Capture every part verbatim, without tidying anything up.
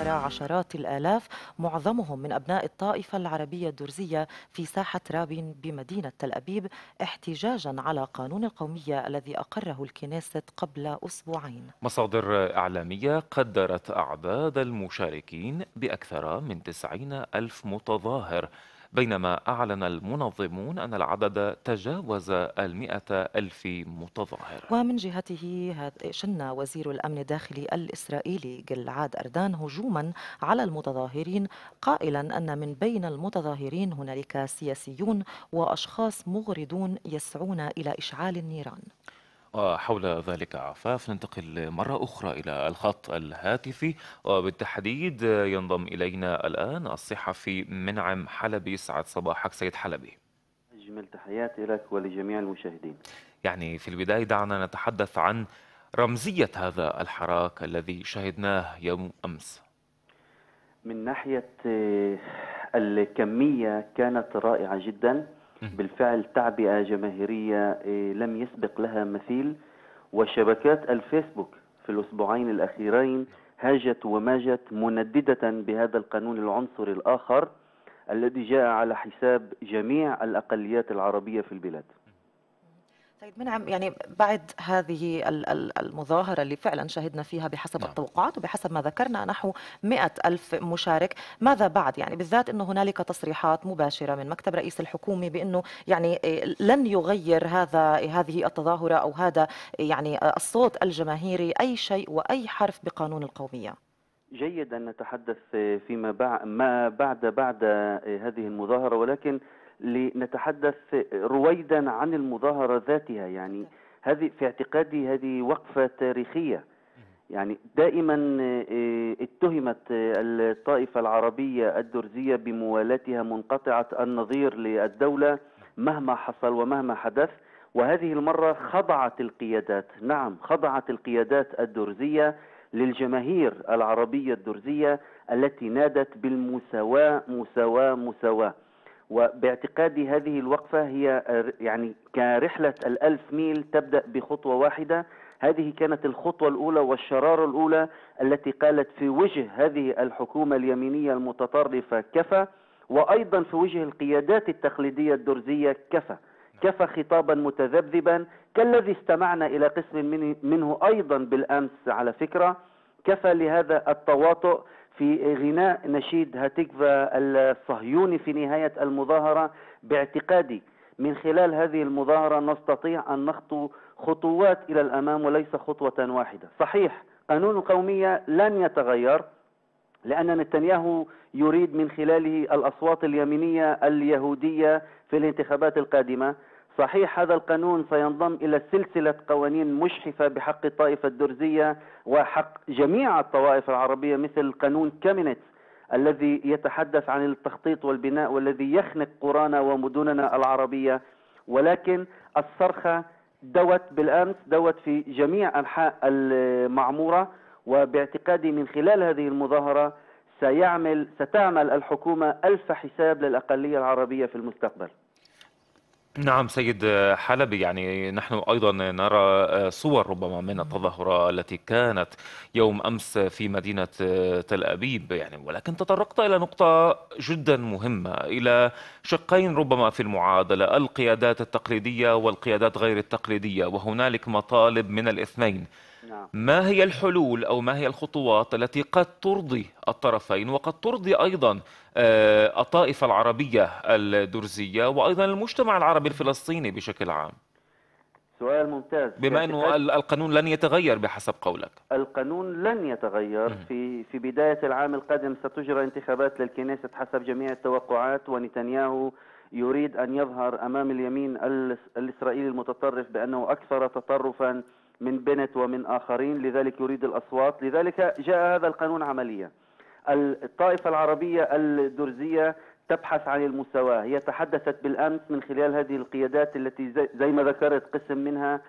حضر عشرات الآلاف معظمهم من أبناء الطائفة العربية الدرزية في ساحة رابين بمدينة تل أبيب احتجاجا على قانون القومية الذي أقره الكنيست قبل أسبوعين. مصادر إعلامية قدرت أعداد المشاركين بأكثر من تسعين ألف متظاهر، بينما أعلن المنظمون أن العدد تجاوز المئة ألف متظاهر. ومن جهته شن وزير الأمن الداخلي الإسرائيلي جلعاد أردان هجوما على المتظاهرين، قائلا أن من بين المتظاهرين هنالك سياسيون وأشخاص مغرضون يسعون إلى إشعال النيران. وحول ذلك عفاف ننتقل مرة أخرى إلى الخط الهاتفي، وبالتحديد ينضم إلينا الآن الصحفي منعم حلبي. سعد صباحك سيد حلبي. أجمل تحياتي لك ولجميع المشاهدين. يعني في البداية دعنا نتحدث عن رمزية هذا الحراك الذي شهدناه يوم أمس. من ناحية الكمية كانت رائعة جدا، بالفعل تعبئة جماهيرية لم يسبق لها مثيل، وشبكات الفيسبوك في الأسبوعين الأخيرين هاجت وماجت منددة بهذا القانون العنصري الآخر الذي جاء على حساب جميع الأقليات العربية في البلاد. سيد منعم، يعني بعد هذه المظاهرة اللي فعلا شهدنا فيها بحسب نعم. التوقعات وبحسب ما ذكرنا نحو مئة ألف مشارك، ماذا بعد؟ يعني بالذات أنه هنالك تصريحات مباشرة من مكتب رئيس الحكومة بأنه يعني لن يغير هذا هذه التظاهرة أو هذا يعني الصوت الجماهيري أي شيء وأي حرف بقانون القومية. جيد أن نتحدث فيما بعد ما بعد بعد هذه المظاهرة، ولكن لنتحدث رويدا عن المظاهرة ذاتها. يعني هذه في اعتقادي هذه وقفة تاريخية. يعني دائما اتهمت الطائفة العربية الدرزية بموالاتها منقطعة النظير للدولة مهما حصل ومهما حدث، وهذه المرة خضعت القيادات، نعم خضعت القيادات الدرزية للجماهير العربية الدرزية التي نادت بالمساواة مساواة مساواة. وباعتقادي هذه الوقفة هي يعني كرحلة الألف ميل تبدأ بخطوة واحدة. هذه كانت الخطوة الأولى والشرارة الأولى التي قالت في وجه هذه الحكومة اليمينية المتطرفة كفى، وأيضا في وجه القيادات التقليدية الدرزية كفى. كفى خطابا متذبذبا كالذي استمعنا إلى قسم منه أيضا بالأمس على فكرة. كفى لهذا التواطؤ في غناء نشيد هاتيكفا الصهيوني في نهاية المظاهرة. باعتقادي من خلال هذه المظاهرة نستطيع أن نخطو خطوات إلى الأمام وليس خطوة واحدة. صحيح قانون القومية لن يتغير لأن نتنياهو يريد من خلاله الأصوات اليمينية اليهودية في الانتخابات القادمة. صحيح هذا القانون سينضم إلى سلسلة قوانين مشحفة بحق الطائفة الدرزية وحق جميع الطوائف العربية، مثل قانون كامينيتس الذي يتحدث عن التخطيط والبناء والذي يخنق قرانا ومدننا العربية. ولكن الصرخة دوت بالأمس، دوت في جميع أنحاء المعمورة، وباعتقادي من خلال هذه المظاهرة سيعمل ستعمل الحكومة ألف حساب للأقلية العربية في المستقبل. نعم سيد حلبي، يعني نحن أيضا نرى صور ربما من التظاهرة التي كانت يوم أمس في مدينة تل أبيب، يعني ولكن تطرقت إلى نقطة جدا مهمة، إلى شقين ربما في المعادلة: القيادات التقليدية والقيادات غير التقليدية، وهنالك مطالب من الاثنين. نعم. ما هي الحلول أو ما هي الخطوات التي قد ترضي الطرفين وقد ترضي أيضا آه، الطائفة العربية الدرزية وأيضا المجتمع العربي الفلسطيني بشكل عام؟ سؤال ممتاز. بما أنه القانون لن يتغير بحسب قولك. القانون لن يتغير. في في بداية العام القادم ستجرى انتخابات للكنيست حسب جميع التوقعات، ونتنياهو يريد أن يظهر أمام اليمين الإسرائيلي المتطرف بأنه أكثر تطرفا من بنت ومن آخرين، لذلك يريد الأصوات، لذلك جاء هذا القانون عمليا. الطائفة العربية الدرزية تبحث عن المساواة. هي تحدثت بالأمس من خلال هذه القيادات التي زي ما ذكرت قسم منها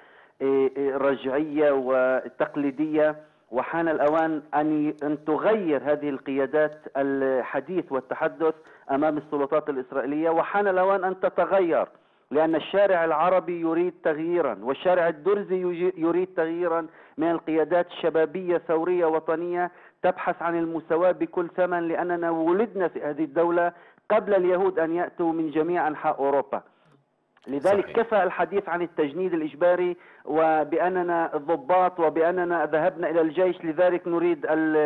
رجعية وتقليدية، وحان الأوان أن أن تغير هذه القيادات الحديث والتحدث أمام السلطات الإسرائيلية، وحان الأوان أن تتغير، لأن الشارع العربي يريد تغييرا والشارع الدرزي يريد تغييرا من القيادات الشبابية ثورية وطنية تبحث عن المساواة بكل ثمن، لأننا ولدنا في هذه الدولة قبل اليهود أن يأتوا من جميع أنحاء أوروبا. لذلك صحيح. كفى الحديث عن التجنيد الإجباري وبأننا ضباط وبأننا ذهبنا إلى الجيش لذلك نريد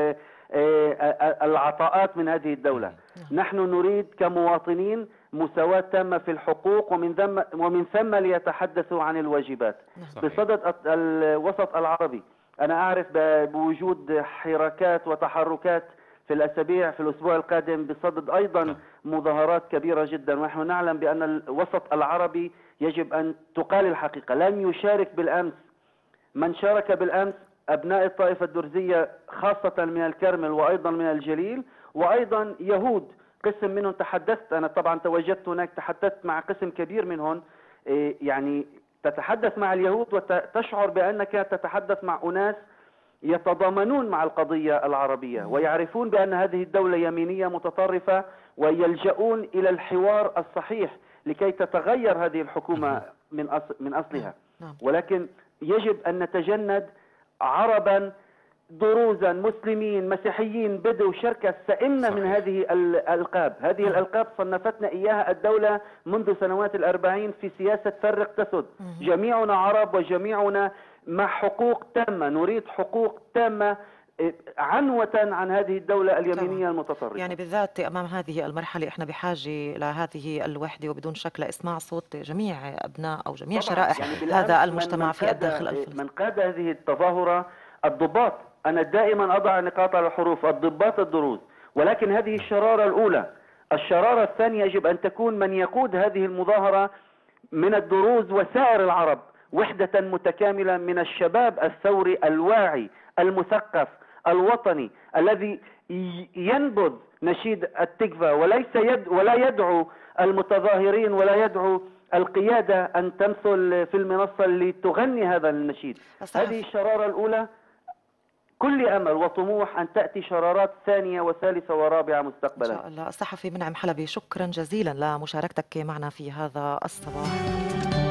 العطاءات من هذه الدولة. نحن نريد كمواطنين مساواة تامة في الحقوق، ومن ثم ومن ثم ليتحدثوا عن الواجبات. صحيح. بصدد الوسط العربي أنا أعرف بوجود حركات وتحركات في الأسابيع في الأسبوع القادم بصدد أيضا مظاهرات كبيرة جدا، ونحن نعلم بأن الوسط العربي يجب أن تقال الحقيقة. لم يشارك بالأمس من شارك بالأمس أبناء الطائفة الدرزية خاصة من الكرمل وأيضا من الجليل، وأيضا يهود قسم منهم تحدثت أنا طبعا تواجدت هناك، تحدثت مع قسم كبير منهم. يعني تتحدث مع اليهود وتشعر بأنك تتحدث مع أناس يتضامنون مع القضية العربية ويعرفون بأن هذه الدولة يمينية متطرفة، ويلجؤون إلى الحوار الصحيح لكي تتغير هذه الحكومة من أصل من أصلها. ولكن يجب أن نتجند عربا دروزا مسلمين مسيحيين بدو شركة سئمنا من هذه الألقاب. هذه الألقاب صنفتنا إياها الدولة منذ سنوات الأربعين في سياسة فرق تسد. جميعنا عرب وجميعنا مع حقوق تامة، نريد حقوق تامة عنوة عن هذه الدولة اليمينية المتطرفة. يعني بالذات أمام هذه المرحلة إحنا بحاجة إلى هذه الوحدة، وبدون شك لإسماع صوت جميع أبناء أو جميع شرائح يعني هذا المجتمع في الداخل الفلسطيني. من قاد هذه التظاهرة الضباط، أنا دائما أضع نقاط على الحروف، الضباط الدروز. ولكن هذه الشرارة الأولى. الشرارة الثانية يجب أن تكون من يقود هذه المظاهرة من الدروز وسائر العرب، وحدة متكاملة من الشباب الثوري الواعي المثقف الوطني الذي ينبذ نشيد التكفى وليس يد ولا يدعو المتظاهرين ولا يدعو القيادة أن تمثل في المنصة لتغني هذا النشيد. هذه الشرارة الأولى. كل أمل وطموح أن تأتي شرارات ثانية وثالثة ورابعة مستقبلا إن شاء الله. الصحفي منعم حلبي، شكرا جزيلا لمشاركتك معنا في هذا الصباح.